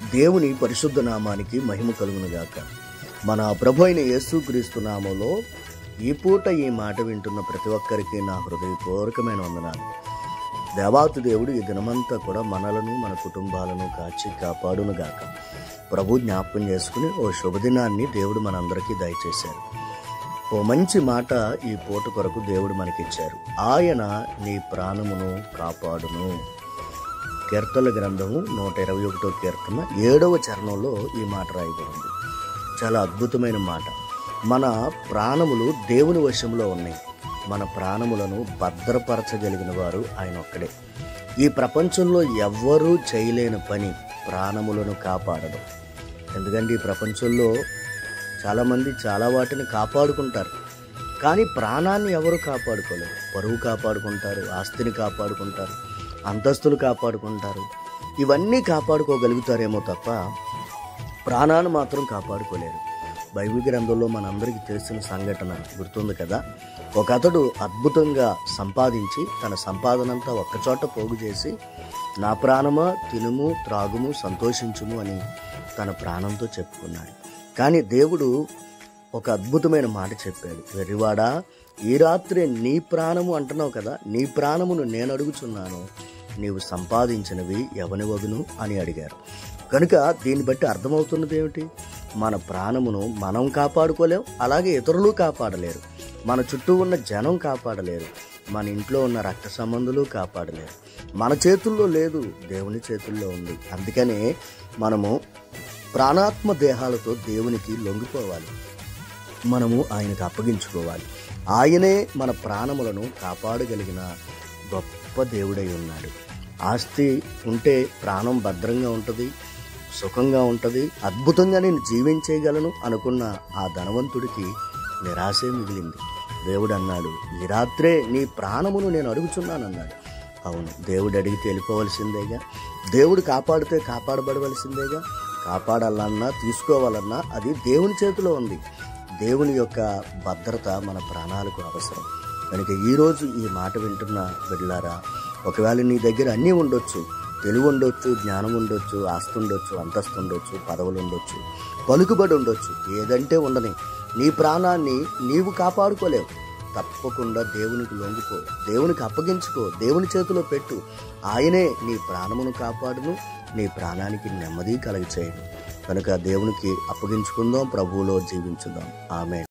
దేవుని పరిశుద్ధ నామానికి మహిమ కలుగునుగాక. మన ప్రభు అయిన యేసుక్రీస్తు నామములో ఈ పూట ఈ మాట వింటున్న ప్రతి ఒక్కరికి నా హృదయపూర్వకమైన వందనాలు. దేవాతి దేవుడు ఈ దినమంతా కూడా మనలను మన కుటుంబాలను కాచి కాపాడునుగాక. ప్రభు జ్ఞాపకం చేసుకుని ఓ శుభదినాన్ని దేవుడు మనందరికీ దయచేశారు. ఓ మంచి మాట ఈ పూట కొరకు దేవుడు మనకిచ్చారు. ఆయన నీ ప్రాణమును కాపాడును. కీర్తనల గ్రంథము 121వ కీర్తన 7వ చరణంలో ఈ మాట రాయబడింది. చాలా అద్భుతమైన మాట. మన ప్రాణములు దేవుని వశంలో ఉన్నాయి. మన ప్రాణములను భద్రపరచగలిగిన వారు ఆయన ఒక్కడే. ఈ ప్రపంచంలో ఎవ్వరూ చేయలేని పని ప్రాణములను కాపాడడం. ఎందుకంటే ఈ ప్రపంచంలో చాలామంది చాలా వాటిని కాపాడుకుంటారు, కానీ ప్రాణాన్ని ఎవరు కాపాడుకోలేరు. పరువు కాపాడుకుంటారు, ఆస్తిని కాపాడుకుంటారు, అంతస్తులు కాపాడుకుంటారు. ఇవన్నీ కాపాడుకోగలుగుతారేమో తప్ప ప్రాణాన్ని మాత్రం కాపాడుకోలేరు. బైబిల్ గ్రంథంలో మనందరికీ తెలిసిన సంఘటన గుర్తుంది కదా. ఒక అతడు అద్భుతంగా సంపాదించి తన సంపాదనంతా ఒక్కచోట పోగు చేసి, నా ప్రాణమా తినుము త్రాగుము సంతోషించుము అని తన ప్రాణంతో చెప్పుకున్నాడు. కానీ దేవుడు ఒక అద్భుతమైన మాట చెప్పాడు. వెర్రివాడా, ఈ రాత్రి నీ ప్రాణము అంటున్నావు కదా, నీ ప్రాణమును నేను అడుగుచున్నాను, నీవు సంపాదించినవి ఎవని వదును అని అడిగారు. కనుక దీన్ని బట్టి అర్థమవుతున్నది ఏమిటి? మన ప్రాణమును మనం కాపాడుకోలేం, అలాగే ఇతరులు కాపాడలేరు. మన చుట్టూ ఉన్న జనం కాపాడలేరు, మన ఇంట్లో ఉన్న రక్త సంబంధులు కాపాడలేరు. మన చేతుల్లో లేదు, దేవుని చేతుల్లో ఉంది. అందుకనే మనము ప్రాణాత్మ దేహాలతో దేవునికి లొంగిపోవాలి. మనము ఆయనకు అప్పగించుకోవాలి. ఆయనే మన ప్రాణములను కాపాడగలిగిన గొప్ప దేవుడై ఉన్నాడు. ఆస్తి ఉంటే ప్రాణం భద్రంగా ఉంటుంది, సుఖంగా ఉంటుంది, అద్భుతంగా నేను జీవించేయగలను అనుకున్న ఆ ధనవంతుడికి నిరాశే మిగిలింది. దేవుడు అన్నాడు, ఈ రాత్రే నీ ప్రాణమును నేను అడుగుచున్నానన్నాడు. అవును, దేవుడు అడిగితే వెళ్ళిపోవలసిందేగా. దేవుడు కాపాడితే కాపాడబడవలసిందేగా. కాపాడాలన్నా తీసుకోవాలన్నా అది దేవుని చేతిలో ఉంది. దేవుని యొక్క భద్రత మన ప్రాణాలకు అవసరం. కనుక ఈరోజు ఈ మాట వింటున్న బిడ్డలారా, ఒకవేళ నీ దగ్గర అన్నీ ఉండొచ్చు, తెలివి ఉండొచ్చు, జ్ఞానం ఉండొచ్చు, ఆస్తి ఉండొచ్చు, అంతస్తు ఉండొచ్చు, పదవులు ఉండొచ్చు, పలుకుబడి ఉండొచ్చు, ఏదంటే ఉండని నీ ప్రాణాన్ని నీవు కాపాడుకోలేవు. తప్పకుండా దేవునికి లొంగిపో, దేవునికి అప్పగించుకో, దేవుని చేతిలో పెట్టు. ఆయనే నీ ప్రాణమును కాపాడును, నీ ప్రాణానికి నెమ్మది కలగచేయను. కనుక దేవునికి అప్పగించుకుందాం, ప్రభువులో జీవించుదాం. ఆమేన్.